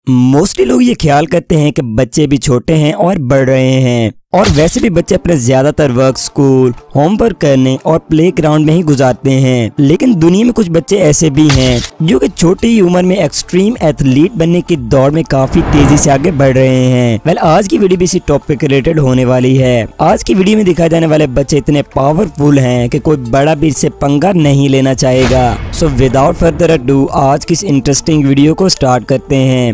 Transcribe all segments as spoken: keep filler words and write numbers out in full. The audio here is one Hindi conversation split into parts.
मोस्टली लोग ये ख्याल करते हैं कि बच्चे भी छोटे हैं और बढ़ रहे हैं, और वैसे भी बच्चे अपने ज्यादातर वक्त स्कूल, होमवर्क करने और प्लेग्राउंड में ही गुजारते हैं। लेकिन दुनिया में कुछ बच्चे ऐसे भी हैं जो कि छोटी उम्र में एक्सट्रीम एथलीट बनने की दौड़ में काफी तेजी से आगे बढ़ रहे हैं। वेल आज की वीडियो भी इसी टॉपिक रिलेटेड होने वाली है। आज की वीडियो में दिखाए जाने वाले बच्चे इतने पावरफुल हैं कि कोई बड़ा भी इससे पंगा नहीं लेना चाहेगा। सो विदाउट फर्दर अडू आज की इस इंटरेस्टिंग वीडियो को स्टार्ट करते हैं।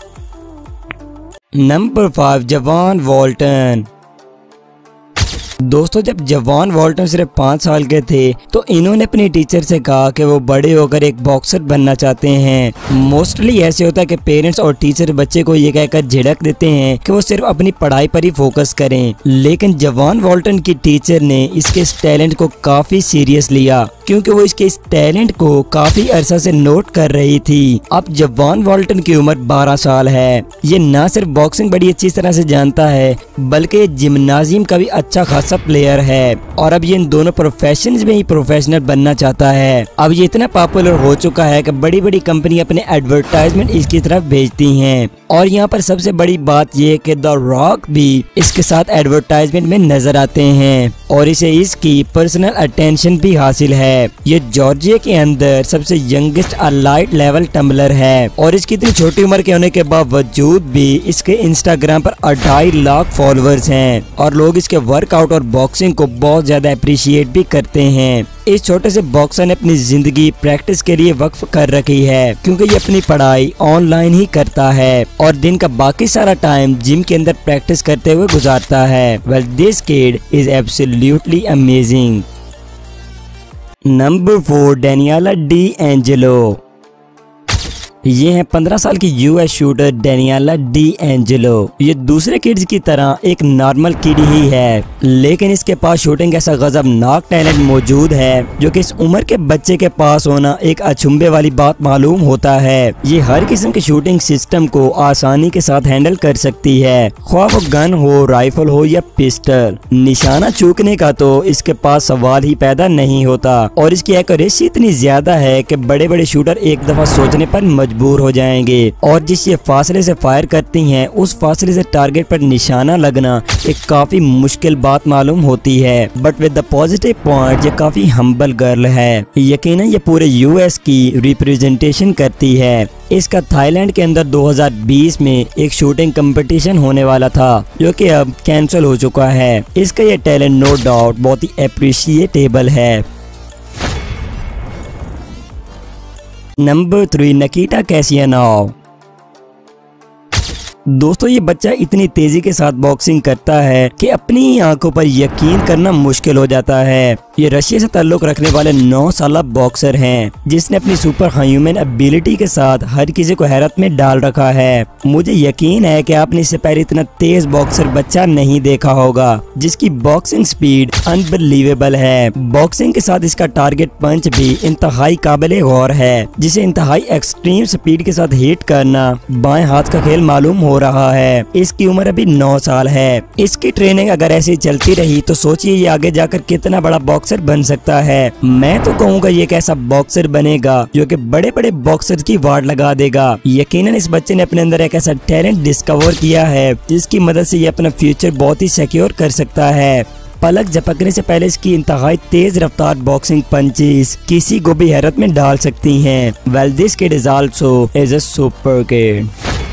नंबर फाइव, जवान वॉल्टन। दोस्तों, जब जवान वॉल्टन सिर्फ पाँच साल के थे तो इन्होंने अपने टीचर से कहा कि वो बड़े होकर एक बॉक्सर बनना चाहते हैं। मोस्टली ऐसे होता है कि पेरेंट्स और टीचर बच्चे को ये कहकर झिड़क देते हैं कि वो सिर्फ अपनी पढ़ाई पर ही फोकस करें, लेकिन जवान वॉल्टन की टीचर ने इसके इस टैलेंट को काफी सीरियस लिया, क्योंकि वो इसके इस टैलेंट को काफी अरसा से नोट कर रही थी। अब जवान वॉल्टन की उम्र बारह साल है। ये न सिर्फ बॉक्सिंग बड़ी अच्छी तरह से जानता है बल्कि जिम्नाजियम का भी अच्छा खासा प्लेयर है, और अब ये इन दोनों प्रोफेशंस में ही प्रोफेशनल बनना चाहता है। अब ये इतना पॉपुलर हो चुका है कि बड़ी बड़ी कंपनी अपने एडवर्टाइजमेंट इसकी तरफ भेजती हैं, और यहाँ पर सबसे बड़ी बात ये कि द रॉक भी इसके साथ एडवर्टाइजमेंट में नजर आते हैं, और इसे इसकी पर्सनल अटेंशन भी हासिल है। ये जॉर्जिया के अंदर सबसे यंगेस्ट अलाइट लेवल टम्बलर है, और इसकी इतनी छोटी उम्र के होने के बावजूद भी इसके इंस्टाग्राम पर अढ़ाई लाख फॉलोअर्स हैं, और लोग इसके वर्कआउट और बॉक्सिंग को बहुत ज्यादा अप्रिशिएट भी करते हैं। इस छोटे से बॉक्सर ने अपनी जिंदगी प्रैक्टिस के लिए वक्फ कर रखी है, क्योंकि ये अपनी पढ़ाई ऑनलाइन ही करता है और दिन का बाकी सारा टाइम जिम के अंदर प्रैक्टिस करते हुए गुजारता है। Well this kid is absolutely amazing. Number four, Daniela De Angelo. ये है पंद्रह साल की US shooter Daniela De Angelo. ये दूसरे किड्स की तरह एक नॉर्मल किड ही है, लेकिन इसके पास शूटिंग ऐसा गजबनाक टैलेंट मौजूद है जो कि इस उम्र के बच्चे के पास होना एक अचंभे वाली बात मालूम होता है। ये हर किस्म के शूटिंग सिस्टम को आसानी के साथ हैंडल कर सकती है, ख्वाह वो गन हो, राइफल हो या पिस्टल। निशाना चूकने का तो इसके पास सवाल ही पैदा नहीं होता, और इसकी एक्यूरेसी इतनी ज्यादा है कि बड़े बड़े शूटर एक दफा सोचने पर मजबूर हो जाएंगे, और जिस ये फासले से फायर करती हैं उस फासले से टारगेट पर निशाना लगना एक काफी मुश्किल बात मालूम होती है। But with the positive point, ये काफी हम्बल गर्ल है। यकीनन ये पूरे यूएस की रिप्रेजेंटेशन करती है। इसका थाईलैंड के अंदर दो हज़ार बीस में एक शूटिंग कंपटीशन होने वाला था, जो कि अब कैंसिल हो चुका है। इसका ये टैलेंट नो डाउट बहुत ही अप्रिशिएटेबल है। Number three, Nikita Kasyanov. दोस्तों, ये बच्चा इतनी तेजी के साथ बॉक्सिंग करता है कि अपनी आंखों पर यकीन करना मुश्किल हो जाता है। ये रशिया से ताल्लुक रखने वाले नौ साल बॉक्सर हैं, जिसने अपनी सुपर ह्यूमन एबिलिटी के साथ हर किसी को हैरत में डाल रखा है। मुझे यकीन है कि आपने इससे पहले इतना तेज बॉक्सर बच्चा नहीं देखा होगा, जिसकी बॉक्सिंग स्पीड अनबिलीवेबल है। बॉक्सिंग के साथ इसका टारगेट पंच भी इंतहाई काबिले गौर है, जिसे इंतहाई एक्सट्रीम स्पीड के साथ हिट करना बाएं हाथ का खेल मालूम हो रहा है। इसकी उम्र अभी नौ साल है। इसकी ट्रेनिंग अगर ऐसी चलती रही तो सोचिए ये आगे जाकर कितना बड़ा बॉक्सर बन सकता है। मैं तो कहूँगा ये एक ऐसा बॉक्सर बनेगा जो कि बड़े बड़े बॉक्सर की वार्ड लगा देगा। यकीनन इस बच्चे ने अपने अंदर एक ऐसा टैलेंट डिस्कवर किया है जिसकी मदद से ये अपना फ्यूचर बहुत ही सिक्योर कर सकता है। पलक झपकने से पहले इसकी इंतहाई तेज रफ्तार बॉक्सिंग पंचेस किसी को भी हैरत में डाल सकती हैं। Well this kid is also is a super kid.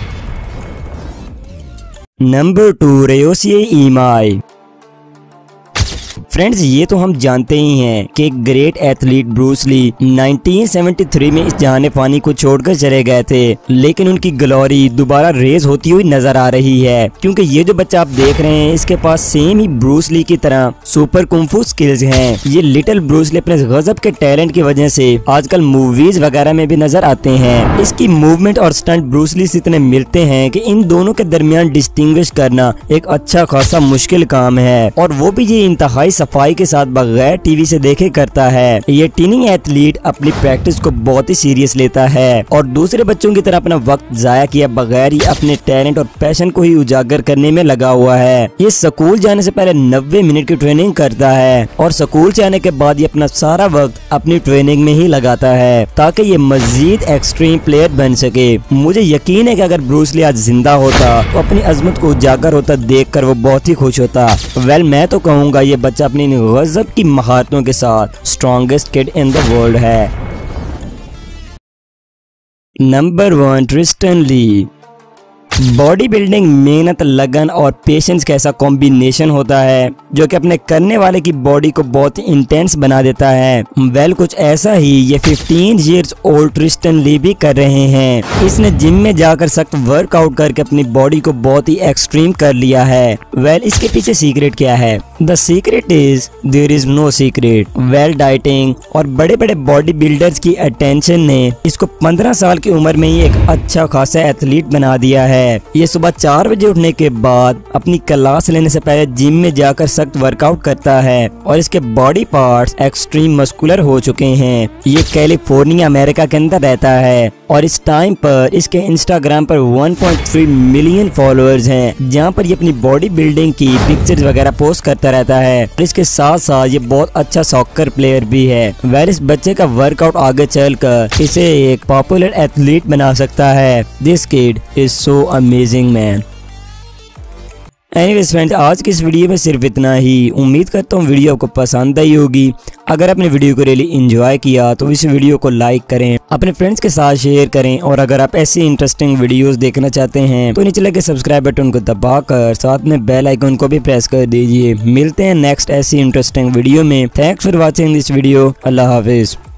Number two, Ryosei Imai. Friends, ये तो हम जानते ही हैं कि एक ग्रेट एथलीट ब्रूस ली उन्नीस सौ तिहत्तर में इस जहान फानी को छोड़कर चले गए थे, लेकिन उनकी ग्लोरी दोबारा रेज होती हुई नजर आ रही है, क्योंकि ये जो बच्चा आप देख रहे हैं इसके पास सेम ही ब्रूस ली की तरह सुपर कुंफू स्किल्स हैं। ये लिटिल ब्रूस ली अपने गजब के टैलेंट की वजह से आजकल मूवीज वगैरह में भी नजर आते हैं। इसकी मूवमेंट और स्टंट ब्रूस ली से इतने मिलते हैं कि इन दोनों के दरमियान डिस्टिंग्विश करना एक अच्छा खासा मुश्किल काम है, और वो भी ये इंतहाई सफाई के साथ बगैर टीवी से देखे करता है। ये टीनिंग एथलीट अपनी प्रैक्टिस को बहुत ही सीरियस लेता है और दूसरे बच्चों की तरह अपना वक्त जाया किए बगैर ही अपने टैलेंट और पैशन को ही उजागर करने में लगा हुआ है। ये स्कूल जाने से पहले नब्बे मिनट की ट्रेनिंग करता है और स्कूल से आने के बाद ये अपना सारा वक्त अपनी ट्रेनिंग में ही लगाता है ताकि ये मजीद एक्सट्रीम प्लेयर बन सके। मुझे यकीन है कि अगर ब्रूस ली आज जिंदा होता तो अपनी अजमत को उजागर होता देखकर वो बहुत ही खुश होता। वेल मैं तो कहूँगा ये बच्चा अपनी गजब की महारतों के साथ strongest kid in the world है। Number one, Tristan Lee. Body building मेहनत, लगन और पेशेंस का ऐसा कॉम्बिनेशन होता है जो कि अपने करने वाले की बॉडी को बहुत ही इंटेंस बना देता है। वेल कुछ ऐसा ही ये पंद्रह इयर्स ओल्ड ट्रिस्टन ली भी कर रहे हैं। इसने जिम में जाकर सख्त वर्कआउट करके अपनी बॉडी को बहुत ही एक्सट्रीम कर लिया है। वेल इसके पीछे सीक्रेट क्या है? The secret is there is no secret. Well dieting और बड़े बड़े बॉडी बिल्डर्स की अटेंशन ने इसको पंद्रह साल की उम्र में ही एक अच्छा खासा एथलीट बना दिया है। ये सुबह चार बजे उठने के बाद अपनी क्लास लेने से पहले जिम में जाकर सख्त वर्कआउट करता है और इसके बॉडी पार्ट्स एक्सट्रीम मस्कुलर हो चुके हैं। ये कैलिफोर्निया अमेरिका के अंदर रहता है और इस टाइम पर इसके इंस्टाग्राम पर one point three million followers हैं, जहां पर ये अपनी बॉडी बिल्डिंग की पिक्चर्स वगैरह पोस्ट करता रहता है। और इसके साथ साथ ये बहुत अच्छा सॉकर प्लेयर भी है। वैर इस बच्चे का वर्कआउट आगे चलकर इसे एक पॉपुलर एथलीट बना सकता है। This kid is so amazing man. Anyways friends, आज की इस वीडियो में सिर्फ इतना ही। उम्मीद करता हूँ वीडियो आपको पसंद आई होगी। अगर आपने वीडियो को रियली एंजॉय किया तो इस वीडियो को लाइक करें, अपने फ्रेंड्स के साथ शेयर करें और अगर आप ऐसी इंटरेस्टिंग वीडियोस देखना चाहते हैं तो नीचे लगे सब्सक्राइब बटन को दबाकर साथ में बेल आइकन को भी प्रेस कर दीजिए। मिलते हैं नेक्स्ट ऐसी इंटरेस्टिंग वीडियो में। Thanks for watching this video. अल्लाह हाफिज।